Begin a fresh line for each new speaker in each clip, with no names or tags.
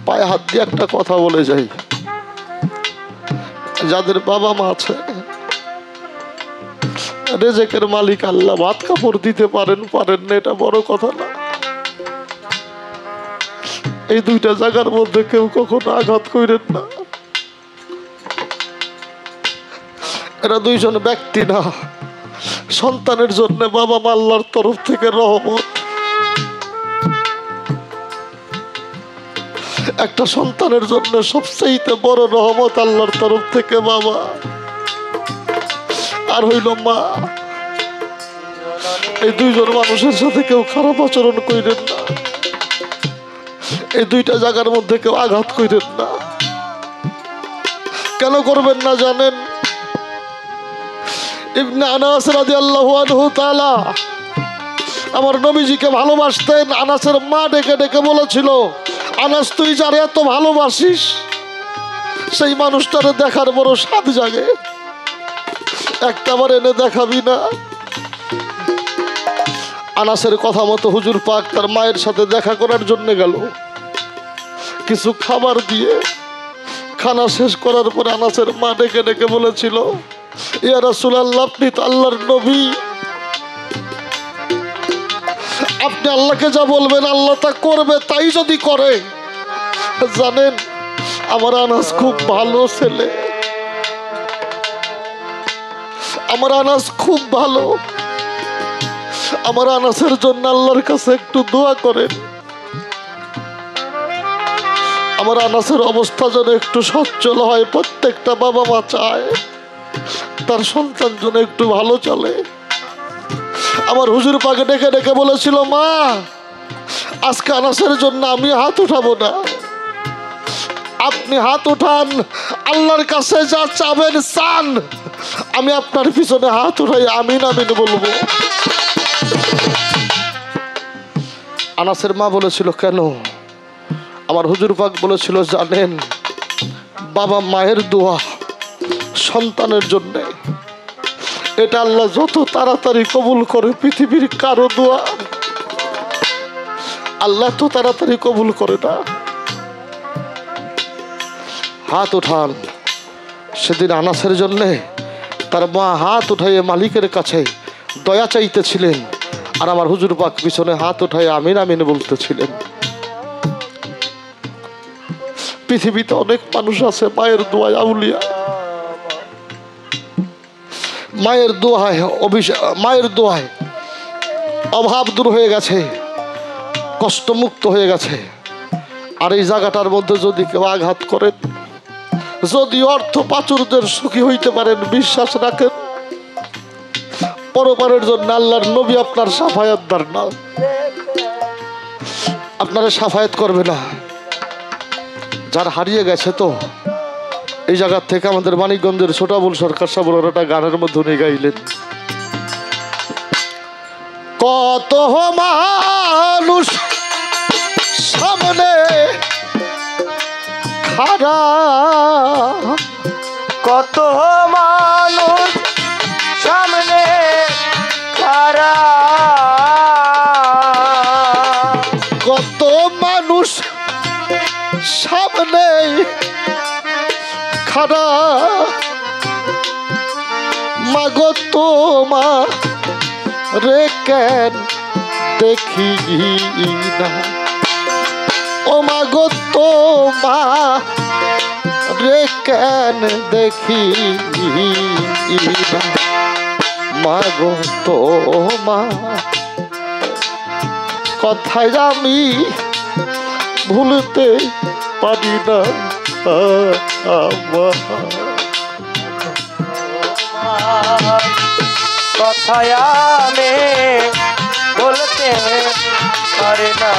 পায়ে হাত দিয়ে একটা কথা বলে যাই, যাদের বাবা মা আছে, রেজেকের মালিক আল্লাহ, ভাত কাপড় দিতে পারেন না এটা বড় কথা না। এই দুইটা জায়গার মধ্যে কেউ কখনো আঘাত করেন না। এরা দুইজন ব্যক্তি না, সন্তানের জন্য বাবা মা আল্লাহর তরফ থেকে রহমত। একটা সন্তানের জন্য সবচেয়ে বড় রহমত আল্লাহর তরফ থেকে বাবা আর হইল মা। এই দুইজন মানুষের সাথে কেউ খারাপ আচরণ করেন না, এই দুইটা জায়গার মধ্যে কেউ আঘাত করেন না। কেন করবেন না জানেন? ইবনে আনাস রাদিয়াল্লাহু আনহু তাআলা আমার নবীজিকে ভালোবাসতেন। আনাসের মা ডেকে ডেকে বলেছিল, আনাস তুই যারে এত ভালোবাসিস সেই মানুষটারে দেখার বড় স্বাদ জাগে, একটাবার এনে দেখাবি না? আনাসের কথা মতো হুজুর পাক তার মায়ের সাথে দেখা করার জন্য গেল। কিছু খাবার দিয়ে খানা শেষ করার পরে আনাসের মা ডেকে ডেকে বলেছিল, ইয়া রাসূলুল্লাহ, আপনি তো আল্লাহর নবী, আপনি আল্লাহকে যা বলবেন আল্লাহ তা করবে। তাই যদি করে, জানেন আমার আনাস খুব ভালো ছেলে, আমার আনাস খুব ভালো, আমার আনাসের জন্য আল্লাহর কাছে একটু দোয়া করেন। আমার আনাসের অবস্থা যেন একটু সচ্ছল হয়। প্রত্যেকটা বাবা মা চায় তার সন্তান যেন একটু ভালো চলে। আমার হুজুর পাকে ডেকে ডেকে বলেছিল, মা আজকে আনাসের জন্য আমি হাত উঠাবো না, আপনি হাত উঠান, আল্লাহর কাছে যা চাবেন চান, আমি আপনার পিছনে হাত উঠাই আমিন আমিন বলবো। আনাসের মা বলেছিল, কেন? আমার হুজুর পাক বলেছিল, জানেন বাবা মায়ের দোয়া সন্তানের জন্য এটা আল্লাহ যত তাড়াতাড়ি কবুল করে পৃথিবীর কারো দোয়া আল্লাহ তো তাড়াতাড়ি কবুল করে না। হাত উঠান। সেদিন আনাসের জন্য তার মা হাত উঠাইয়ে মালিকের কাছে দয়া চাইতেছিলেন, আর আমার হুজুর পাক পিছনে হাত উঠাইয়ে আমিন আমিন বলতেছিলেন। পৃথিবীতে অনেক মানুষ আছে মায়ের দোয়ায় আউলিয়া, মায়ের দোয়ায় মায়ের দোয়ায় অভাব দূর হয়ে গেছে, কষ্টমুক্ত হয়ে গেছে। আর এই জায়গাটার মধ্যে যদি কেউ আঘাত করেন, যদি অর্থ প্রাচুর্যের সুখী হইতে পারেন, বিশ্বাস রাখেন পরপারের জন্য আল্লাহর নবী আপনার সাফায়াতদার না, আপনারা সাফায়াত করবে না। যার হারিয়ে গেছে তো এই জায়গার থেকে আমাদের মানিকগঞ্জের ছোটাবুল সরকার সাহেব একটা গানের মধ্যে উনি গাইলেন, কত মানুষ সামনে খাড়া,
কত মানুষ সামনে খাড়া,
কত মানুষ সামনে খাড়া, মাগো তোমা রে কেন দেখি না, ও মাগো তোমা রে কেন দেখি না, মাগো তোমা কথায় আমি ভুলতে পারি না,
কথায় আমি বলতে পারি না,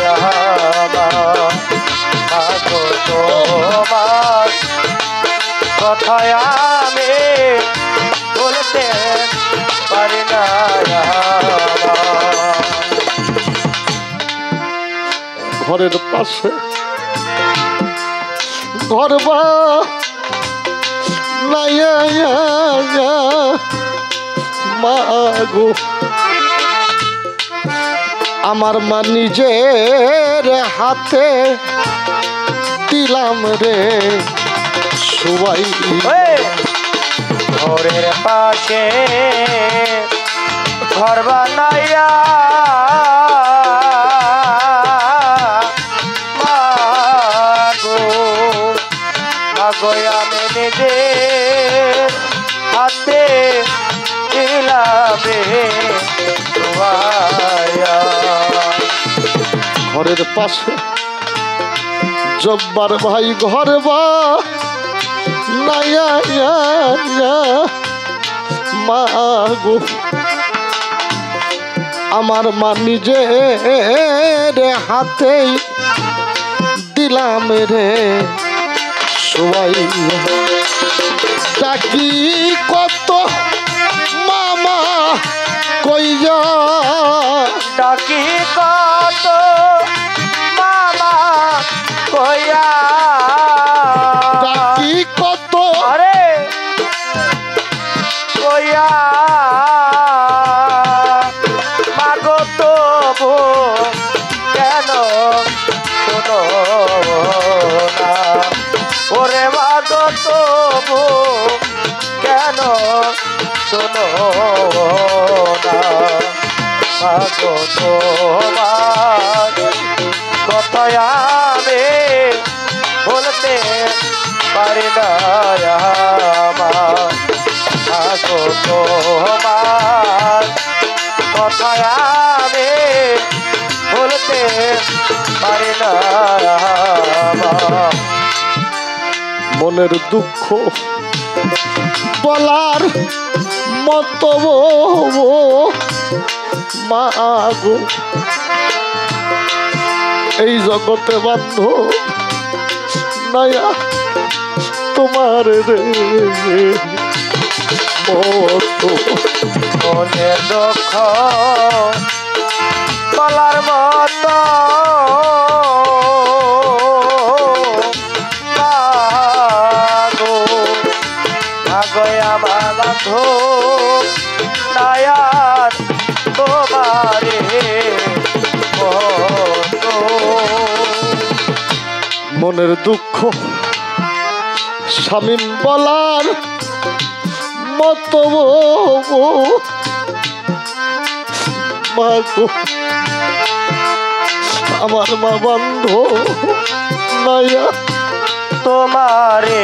মাগো তোমার কথায় আমি বলতে পারি না।
ঘরের পাশে ঘর বা মাগো আমার মা নিজের হাতে দিলাম রে সবাই
ঘরের পাশে ঘর বানাইয়া মাগো মাগো আমি নিজের হাতে দিলাম রে শোভাইয়া।
ঘরের পাশে জব্বার ভাই ঘর বা মা গো আমার মা নিজের হাতেই দিলাম রে সবাই ডাকি কত মামা কইয়া
ডাকি কত মামা কইয়া
ডাকি কত
আরে কইয়া মাগো তবু কেন শোনো না ওরে মাগো তবু কেন শোনো না মাগো তোমার কথায় আমি বলতে পারি না মাগো তোমার কথায় আমি বলতে পারি না
মনের দুঃখ বলার মতো মা গো এই জগতে বান্ধ নয়া তোমার রে মতো
মনের দুঃখ বলার মতো আমার বান্ধব নায়ার তোমারে
মনের দুঃখ শামীম বলার মতো মা গো আমার মা বান্ধ নাইয়া
তোমারে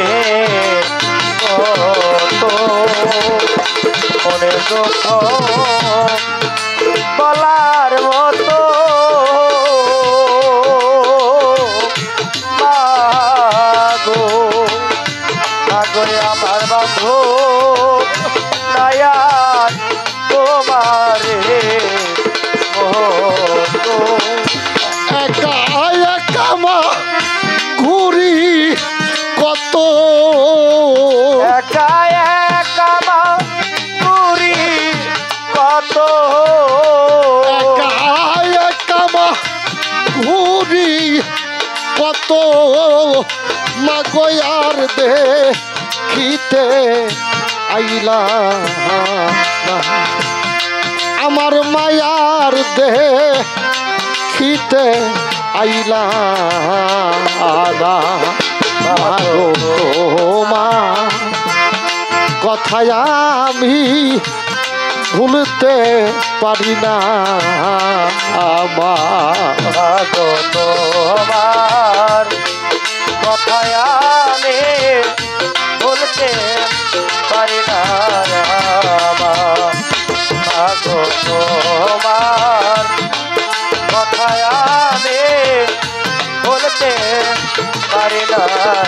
মনের দুঃখ বলার মতো মাগো মাগো আমার বান্ধব নায়ার তোমারে
একা একা মা ঘুরি কত
একা একা মা ঘুরি কত
একা একা মা ঘুরি কত মা গয়ার দেখিতে আইলা না। আমার মায়ার দেখিতে আইলা না। মা কথায় আমি ভুলতে পারি না আমার
তোমার কথায় আমি বলতে পারি না তোমার কথায় আমি বলতে পারি না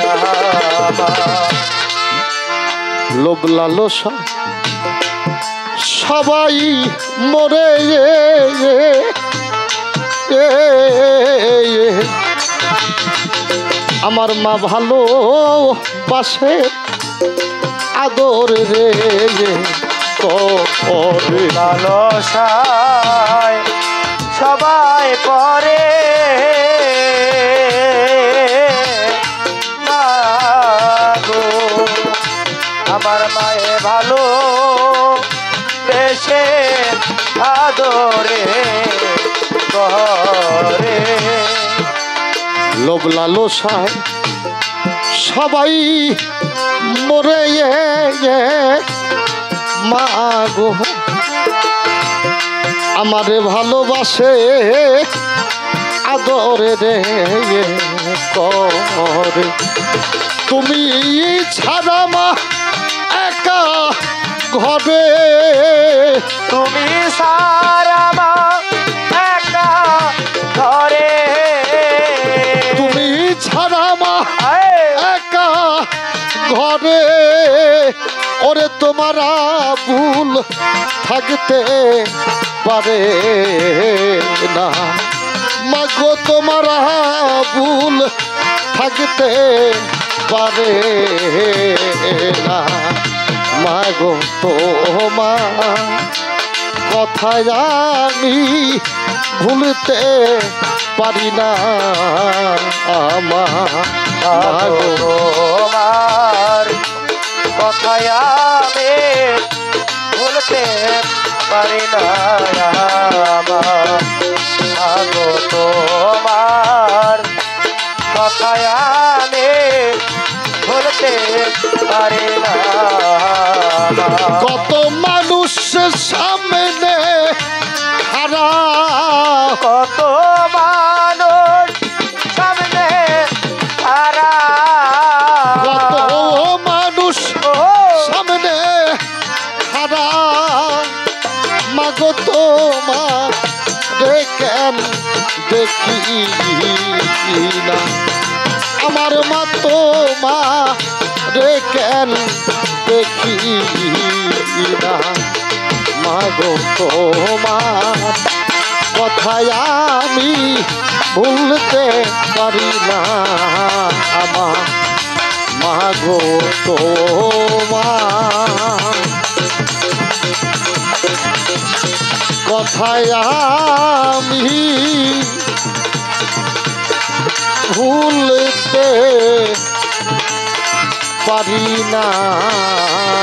লোভ লালসা সবাই মরে আমার মা ভালো বাসে আদর রে করে
লালসায় সবাই পরে মাগো আমার মায়ে ভালো বেশে আদরে করে
লোভ লালসায় সবাই মরে মা গো আমারে ভালোবাসে আদরে রে করে তুমি ছাড়া মা একা ঘরে
তুমি সারা মা একা ঘরে
তুমি ছাড়া মা
আয়,
একা ঘরে ওরে তোমার ভুল থাকতে পারে না মাগো তোমার ভুল থাকতে পারে না মাগো তোমার কথায় আমি ভুলতে পারি না আমার মাগো
তোমার কথায় আমি ভুলতে পারি না আগো তোমার কথায় আমি ভুলতে পারি না
কত মানুষের সামনে খারাপ
কত মানুষ সামনে হারা
কত মানুষ সামনে খারাপ মাগো তোমার কেন দেখি না আমার মা তোমার কেন দেখি না মাগো তোমার কথায় আমি ভুলতে পারি না আমার মাগো তোমার কথায় আমি ভুলতে পারি না